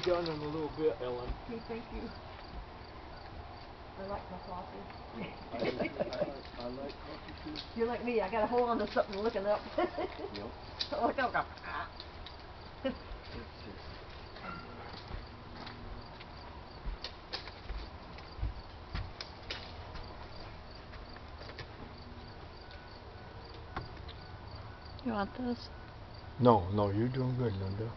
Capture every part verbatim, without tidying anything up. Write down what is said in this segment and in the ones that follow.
done in a little bit, Ellen. Okay, thank you. I like my coffee. I, I, like, I like coffee too. You're like me, I gotta hold on to something looking up. Yep. Look up, go. It's just... You want this? No, no, you're doing good, Linda.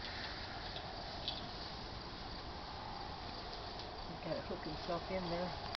Gotta hook himself in there.